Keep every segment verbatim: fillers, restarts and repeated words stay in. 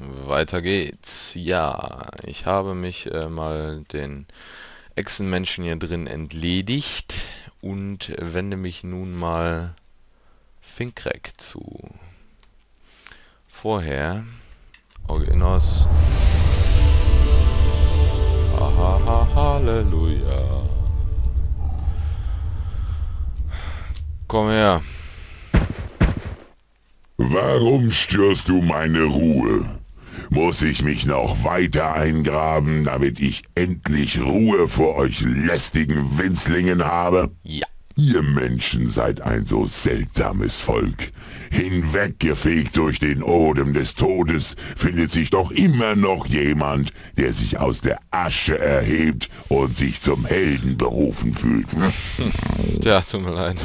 weiter geht's. Ja, ich habe mich äh, mal den Echsenmenschen hier drin entledigt und wende mich nun mal Finkrek zu. Vorher Originos. Hahaha, Halleluja. Komm her. Warum störst du meine Ruhe? Muss ich mich noch weiter eingraben, damit ich endlich Ruhe vor euch lästigen Winzlingen habe? Ja. Ihr Menschen seid ein so seltsames Volk. Hinweggefegt durch den Odem des Todes findet sich doch immer noch jemand, der sich aus der Asche erhebt und sich zum Helden berufen fühlt. Tja, tut mir leid.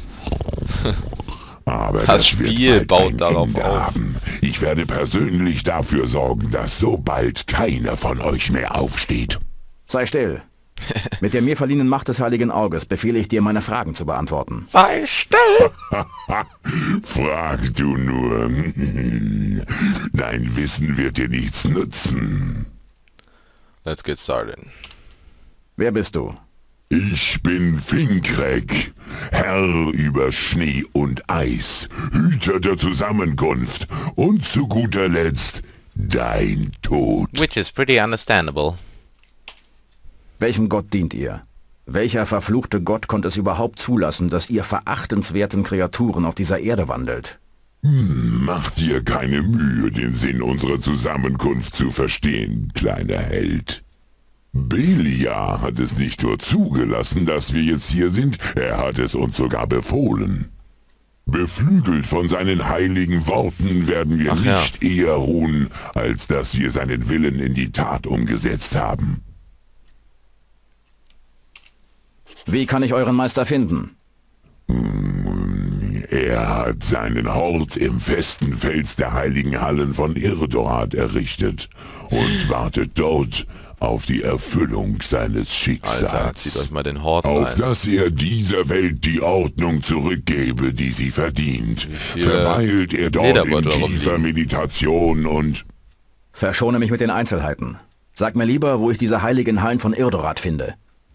Aber Das das, Spiel wird baut bald ein darauf Ende auf. haben. Ich werde persönlich dafür sorgen, dass so bald keiner von euch mehr aufsteht. Sei still. Mit der mir verliehenen Macht des Heiligen Auges befehle ich dir, meine Fragen zu beantworten. Sei still! Frag du nur. Dein Wissen wird dir nichts nützen. Let's get started. Wer bist du? Ich bin Finkrek, Herr über Schnee und Eis, Hüter der Zusammenkunft und zu guter Letzt dein Tod. Which is pretty understandable. Welchem Gott dient ihr? Welcher verfluchte Gott konnte es überhaupt zulassen, dass ihr verachtenswerten Kreaturen auf dieser Erde wandelt? Mach dir keine Mühe, den Sinn unserer Zusammenkunft zu verstehen, kleiner Held. Belia hat es nicht nur zugelassen, dass wir jetzt hier sind, er hat es uns sogar befohlen. Beflügelt von seinen heiligen Worten werden wir Ach ja. nicht eher ruhen, als dass wir seinen Willen in die Tat umgesetzt haben. Wie kann ich euren Meister finden? Er hat seinen Hort im festen Fels der heiligen Hallen von Irdorat errichtet und wartet dort auf die Erfüllung seines Schicksals. Alter, zieht euch mal den Hort Auf rein. dass er dieser Welt die Ordnung zurückgebe, die sie verdient, viele verweilt er dort in Lederbeutel tiefer rumliegen? Meditation und... Verschone mich mit den Einzelheiten. Sag mir lieber, wo ich diese heiligen Hallen von Irdorat finde.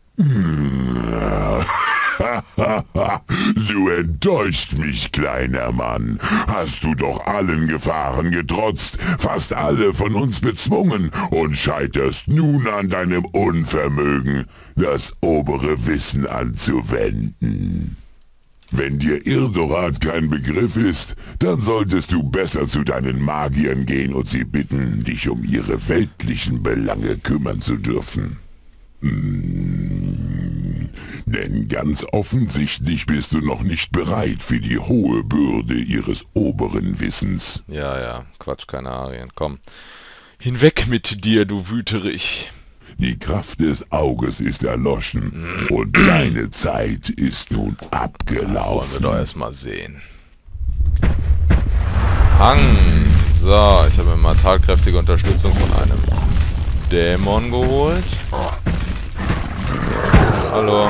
Du enttäuscht mich, kleiner Mann. Hast du doch allen Gefahren getrotzt, fast alle von uns bezwungen und scheiterst nun an deinem Unvermögen, das obere Wissen anzuwenden. Wenn dir Irdorat kein Begriff ist, dann solltest du besser zu deinen Magiern gehen und sie bitten, dich um ihre weltlichen Belange kümmern zu dürfen. Hm, denn ganz offensichtlich bist du noch nicht bereit für die hohe Bürde ihres oberen Wissens. Ja, ja, Quatsch, keine Arien. Komm. Hinweg mit dir, du Wüterich. Die Kraft des Auges ist erloschen und deine Zeit ist nun Wollen wir abgelaufen. doch erstmal sehen. Hang. So, ich habe mir mal tatkräftige Unterstützung von einem Dämon geholt. Hallo.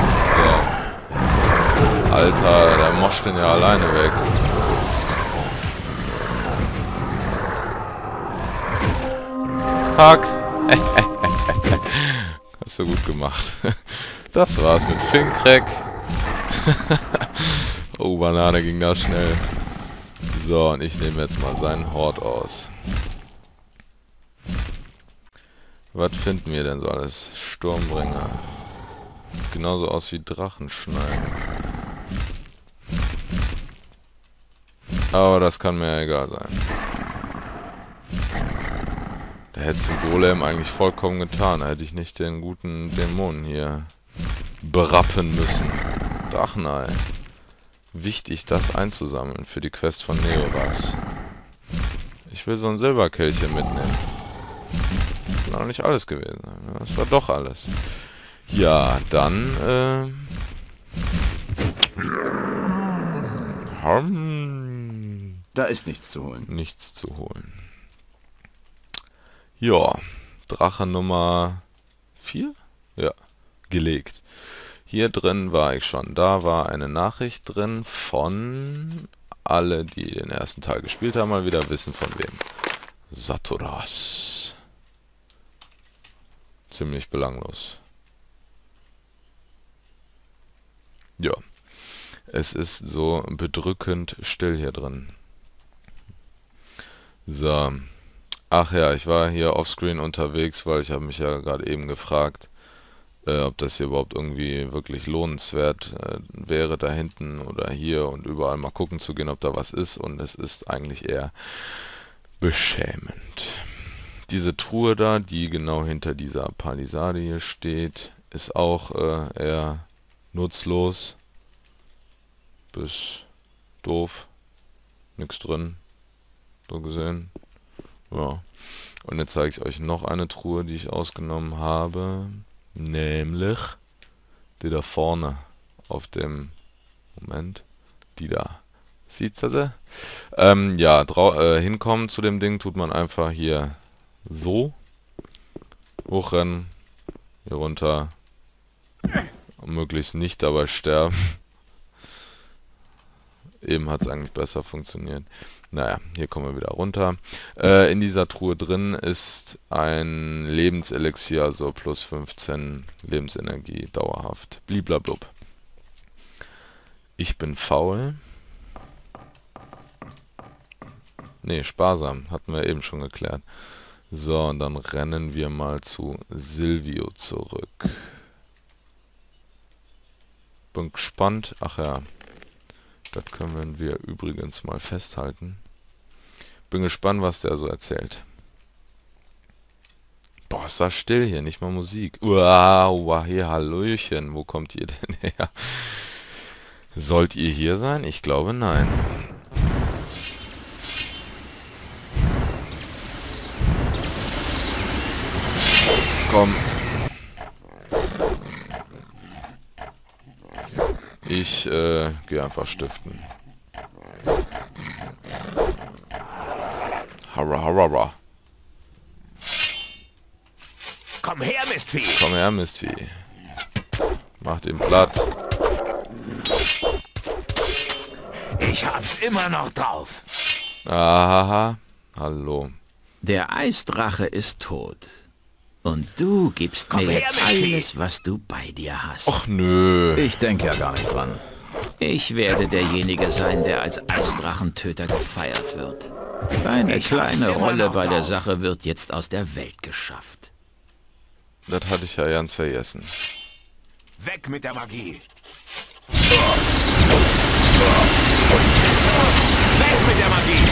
So. Alter, der moscht den ja alleine weg. Hack. Hast du gut gemacht. Das war's mit Finkrek. Oh, Banane, ging das schnell. So, und ich nehme jetzt mal seinen Hort aus. Was finden wir denn so alles? Sturmbringer. Sieht genauso aus wie Drachenschneiden. Aber das kann mir ja egal sein. Da hätte es den Golem eigentlich vollkommen getan. Da hätte ich nicht den guten Dämonen hier berappen müssen. Drachenei. Wichtig, das einzusammeln für die Quest von Neoras. Ich will so ein Silberkelch mitnehmen. Das war noch nicht alles gewesen. Das war doch alles. Ja, dann, äh... Hm, Da ist nichts zu holen. nichts zu holen. Ja, Drache Nummer vier? Ja, gelegt. Hier drin war ich schon. Da war eine Nachricht drin von alle, die den ersten Teil gespielt haben, mal wieder wissen von wem. Saturas. Ziemlich belanglos. Ja. Es ist so bedrückend still hier drin. So. Ach ja, ich war hier offscreen unterwegs, weil ich habe mich ja gerade eben gefragt, äh, ob das hier überhaupt irgendwie wirklich lohnenswert äh, wäre, da hinten oder hier und überall mal gucken zu gehen, ob da was ist. Und es ist eigentlich eher beschämend. Diese Truhe da, die genau hinter dieser Palisade hier steht, ist auch äh, eher nutzlos. Bis doof. Nix drin. So gesehen. Ja. Und jetzt zeige ich euch noch eine Truhe, die ich ausgenommen habe. Nämlich die da vorne auf dem... Moment. Die da. Sieht's also? Ähm, ja, äh, hinkommen zu dem Ding tut man einfach hier so. Hochrennen. Hier runter. Und möglichst nicht dabei sterben. Eben hat es eigentlich besser funktioniert. Naja, hier kommen wir wieder runter. Äh, in dieser Truhe drin ist ein Lebenselixier, also plus fünfzehn Lebensenergie, dauerhaft. Bliblablub. Ich bin faul. Ne, sparsam. Hatten wir eben schon geklärt. So, und dann rennen wir mal zu Silvio zurück. Bin gespannt. Ach ja. Das können wir übrigens mal festhalten. Bin gespannt, was der so erzählt. Boah, ist das still hier, nicht mal Musik. Wow, wow, hier, Hallöchen. Wo kommt ihr denn her? Sollt ihr hier sein? Ich glaube, nein. Komm. Ich äh, gehe einfach stiften. Harra, harra, harra. Komm her, Mistvieh! Komm her, Mistvieh. Mach den platt. Ich hab's immer noch drauf. Aha, hallo. Der Eisdrache ist tot. Und du gibst Komm mir her, jetzt Mistvieh. alles, was du bei dir hast. Och nö. Ich denke ja gar nicht dran. Ich werde derjenige sein, der als Eisdrachentöter gefeiert wird. Eine Ich hab's kleine immer Rolle noch bei der drauf. Sache wird jetzt aus der Welt geschafft. Das hatte ich ja ganz vergessen. Weg mit der Magie. Weg mit der Magie.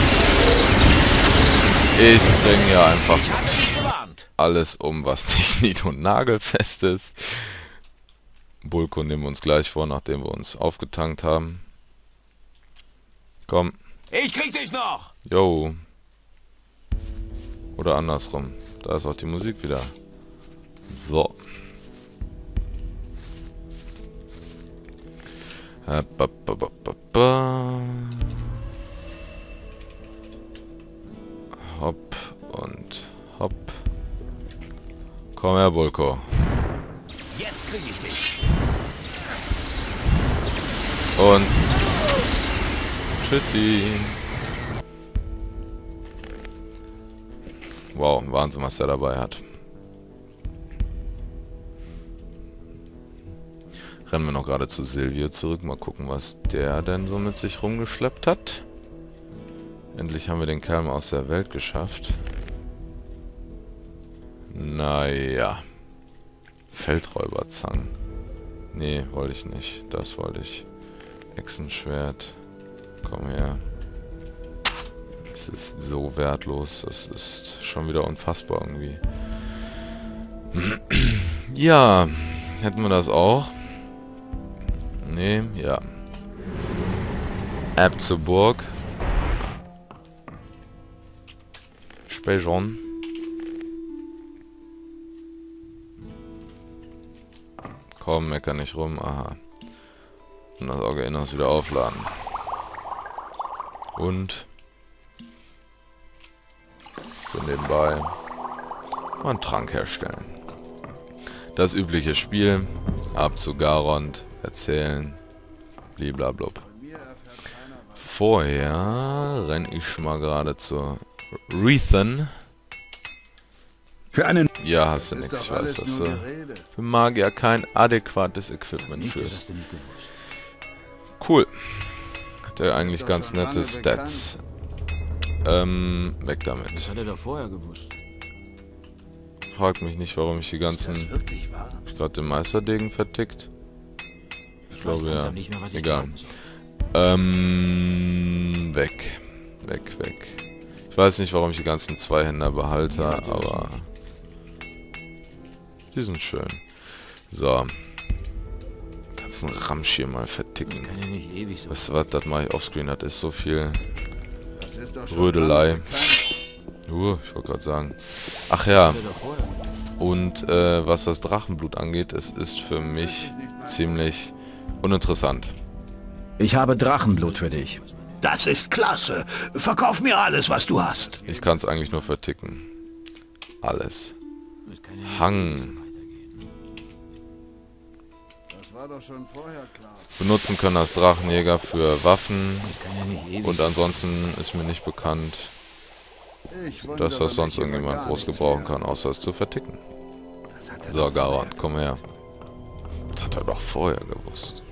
Ich bringe ja einfach Ich hatte dich gewarnt. alles um, was nicht nied- und nagelfest ist. Bulko nehmen wir uns gleich vor, nachdem wir uns aufgetankt haben. Komm. Ich krieg dich noch. Yo. Oder andersrum. Da ist auch die Musik wieder. So. Äh, ba, ba, ba, ba, ba. Hopp und hopp. Komm her, Bulko. Jetzt krieg ich dich. Und tschüssi. Wow, Wahnsinn, was der dabei hat. Rennen wir noch gerade zu Silvio zurück. Mal gucken, was der denn so mit sich rumgeschleppt hat. Endlich haben wir den Kerl mal aus der Welt geschafft. Naja. Feldräuberzangen. Nee, wollte ich nicht. Das wollte ich. Echsenschwert. Komm her. Es ist so wertlos. Es ist schon wieder unfassbar irgendwie. Ja. Hätten wir das auch? Nee, ja. Ab zur Burg. Spejon. Komm, mecker nicht rum. Aha. Und das Auge Innos wieder aufladen. Und so nebenbei mal einen Trank herstellen. Das übliche Spiel. Ab zu Garond. Erzählen. Bliblablub. Vorher renne ich mal gerade zur Rethan. Für einen... Ja, hast du nix, ich weiß, dass du für Magier kein adäquates Equipment führst. Cool. Hat er eigentlich ganz nette Stats. Ähm, weg damit. Das hat er doch vorher gewusst. Frag mich nicht, warum ich die ganzen... Hab ich gerade den Meisterdegen vertickt? Ich glaube ja. Egal. Ähm, weg. Weg, weg. Ich weiß nicht, warum ich die ganzen Zweihänder behalte, aber... Die sind schön. So. Ganzen Ramsch hier mal verticken. Weißt du was, das mache ich offscreen, das ist so viel Rödelei. Uh, ich wollte gerade sagen. Ach ja. Und äh, was das Drachenblut angeht, es ist für mich ziemlich uninteressant. Ich habe Drachenblut für dich. Das ist klasse. Verkauf mir alles, was du hast. Ich kann es eigentlich nur verticken. Alles. Hang. Das war doch schon vorher klar. Benutzen können als Drachenjäger für Waffen. Und ansonsten ist mir nicht bekannt, dass das sonst irgendjemand groß gebrauchen kann, außer es zu verticken. So, Garon, komm her. Das hat er doch vorher gewusst.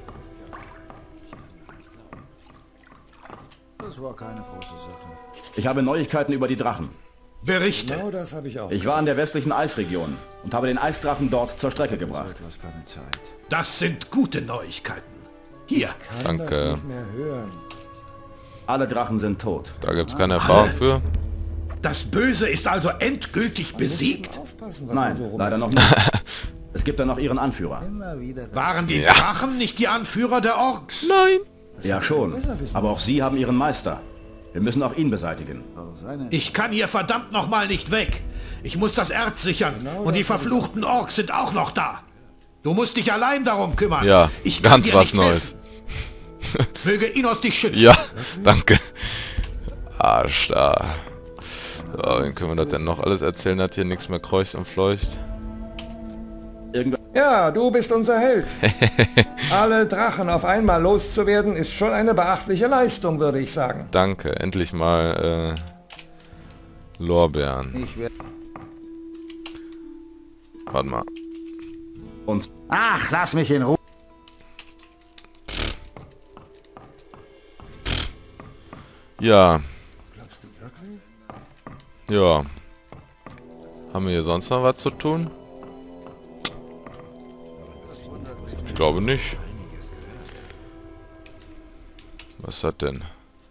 Das war keine große Sache. Ich habe Neuigkeiten über die Drachen. Berichte. Genau das habe ich auch. Ich war an der westlichen Eisregion und habe den Eisdrachen dort zur Strecke gebracht. etwas keine Zeit. Das sind gute Neuigkeiten. Hier. Kann Danke. das nicht mehr hören. Alle Drachen sind tot. Da gibt es keine Erfahrung für. Das Böse ist also endgültig besiegt? Aufpassen, was man Nein, so rum- leider noch nicht. Es gibt da noch ihren Anführer. Immer wieder. Waren die Ja. Drachen nicht die Anführer der Orks? Nein. Ja schon, aber auch sie haben ihren Meister. Wir müssen auch ihn beseitigen. Seine Ich kann hier verdammt nochmal nicht weg. Ich muss das Erz sichern. Und die verfluchten Orks sind auch noch da. Du musst dich allein darum kümmern. Ja, ich kann ganz dir was nicht Neues. helfen. Möge Inos dich schützen. Ja, danke. Arsch da. So, wen können wir das denn noch alles erzählen? Hat hier nichts mehr kreucht und fleucht. Irgendwann Ja, du bist unser Held. Alle Drachen auf einmal loszuwerden, ist schon eine beachtliche Leistung, würde ich sagen. Danke, endlich mal äh, Lorbeeren. Ich werde... Warte mal. und Ach, lass mich in Ruhe. Ja, Glaubst du wirklich? ja. Haben wir hier sonst noch was zu tun? Ich glaube nicht. Was hat denn?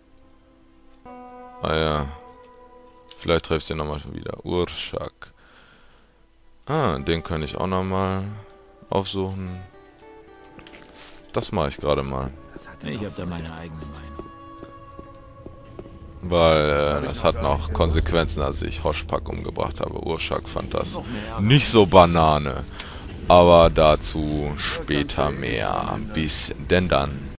Ah ja. Vielleicht treffe ich den nochmal wieder. Urschak. Ah, den kann ich auch nochmal aufsuchen. Das mache ich gerade mal. Ich habe da meine eigene Meinung. Weil äh, das hat noch Konsequenzen, als ich Hoschpak umgebracht habe. Urschak fand das nicht so Banane. Aber dazu später mehr. Bis denn dann.